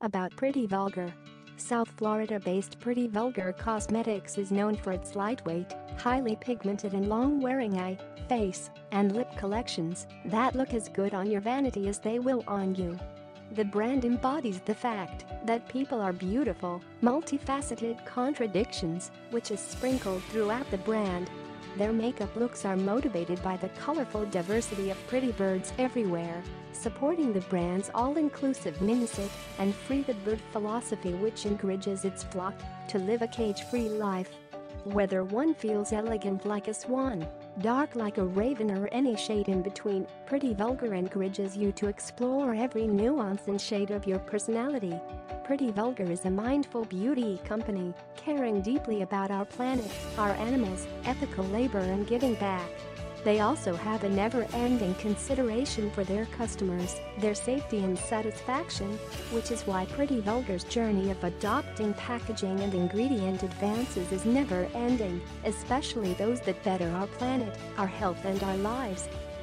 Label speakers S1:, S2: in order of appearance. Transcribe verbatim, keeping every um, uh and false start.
S1: About Pretty Vulgar. South Florida-based Pretty Vulgar Cosmetics is known for its lightweight, highly pigmented and long-wearing eye, face, and lip collections that look as good on your vanity as they will on you. The brand embodies the fact that people are beautiful, multifaceted contradictions, which is sprinkled throughout the brand. Their makeup looks are motivated by the colorful diversity of pretty birds everywhere, supporting the brand's all-inclusive miniset and free the bird philosophy, which encourages its flock to live a cage-free life. Whether one feels elegant like a swan, dark like a raven, or any shade in between, Pretty Vulgar encourages you to explore every nuance and shade of your personality. Pretty Vulgar is a mindful beauty company, caring deeply about our planet, our animals, ethical labor and giving back. They also have a never-ending consideration for their customers, their safety and satisfaction, which is why Pretty Vulgar's journey of adopting packaging and ingredient advances is never-ending, especially those that better our planet, our health and our lives.